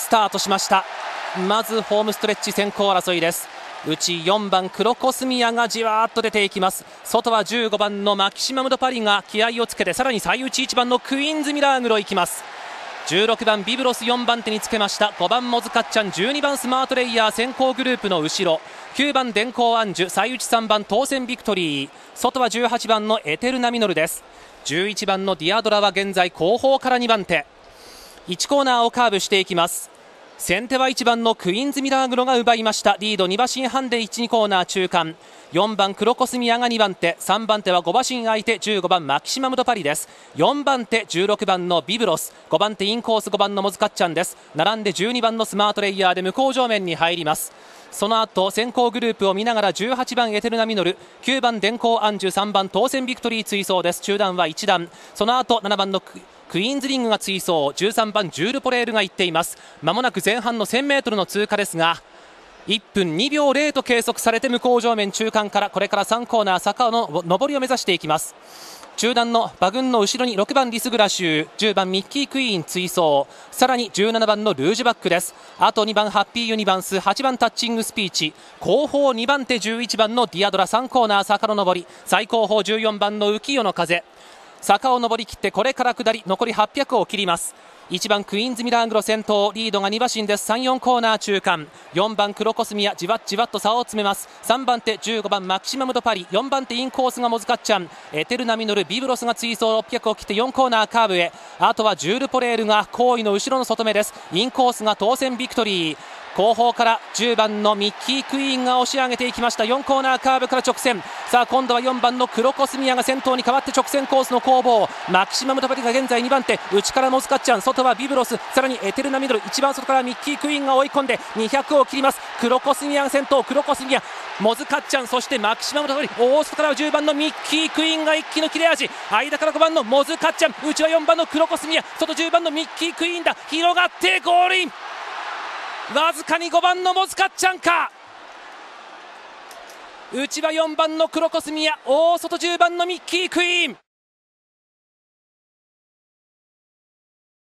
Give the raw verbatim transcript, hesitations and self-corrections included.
スタートしました。まずホームストレッチ先行争いです。内よんばんクロコスミヤがじわーっと出ていきます。外はじゅうごばんのマキシマムドパリが気合をつけて、さらに最内いちばんのクイーンズミラーグロいきます。じゅうろくばんビブロスよんばん手につけました。ごばんモズカッチャン、じゅうにばんスマートレイヤー先行グループの後ろ、きゅうばん電光アンジュ、最内さんばん当選ビクトリー、外はじゅうはちばんのエテルナミノルです。じゅういちばんのディアドラは現在後方からにばん手、いちコーナーをカーブしていきます。先手はいちばんのクイーンズミラーグロが奪いました。リードに馬身半でいち、にコーナー中間、よんばんクロコスミヤがにばん手、さんばん手はご馬身相手じゅうごばんマキシマムドパリです。よんばん手じゅうろくばんのビブロス、ごばん手インコースごばんのモズカッチャンです。並んでじゅうにばんのスマートレイヤーで向こう上面に入ります。その後先行グループを見ながらじゅうはちばんエテルナミノル、きゅうばん電光アンジュ、さんばん当選ビクトリー追走です。中段はいち段、その後ななばんのクイーンズリングが追走、じゅうさんばんジュールポレールが行っています。まもなく前半の せんメートル の通過ですが、いっぷんにびょうゼロと計測されて向こう上面中間からこれからさんコーナー坂の上りを目指していきます。中段の馬群の後ろにろくばんリスグラシュー、じゅうばんミッキークイーン追走、さらにじゅうななばんのルージュバックです。あとにばんハッピーユニバンス、はちばんタッチングスピーチ、後方にばん手じゅういちばんのディアドラ、さんコーナー坂の上り、最後方じゅうよんばんの浮世の風、坂を上り切ってこれから下り残りはっぴゃくを切ります。いちばんクイーンズミラーグロ先頭、リードがに馬身です。さん、よんコーナー中間、よんばんクロコスミヤじわっじわっと差を詰めます。さんばん手じゅうごばんマキシマムドパリ、よんばん手インコースがモズカッチャン、エテルナミノル、ビブロスが追走、ろっぴゃくを切ってよんコーナーカーブへ、あとはジュールポレールが後位の後ろの外目です。インコースが当選ビクトリー、後方からじゅうばんのミッキークイーンが押し上げていきました。よんコーナーカーブから直線、さあ今度はよんばんのクロコスミヤが先頭に変わって直線コースの攻防、マキシマムドパリが現在にばん手、内からモズカッチャン、外はビブロス、さらにエテルナミドル、一番外からミッキークイーンが追い込んでにひゃくを切ります。クロコスミヤが先頭、クロコスミヤ、モズカッチャン、そしてマキシマムドパリ、大外からじゅうばんのミッキークイーンが一気の切れ味、間からごばんのモズカッチャン、内はよんばんのクロコスミヤ、外じゅうばんのミッキークイーンだ、広がってゴールイン、わずかにごばんのモズカッチャンか、内はよんばんのクロコスミヤ、大外じゅうばんのミッキークイーン。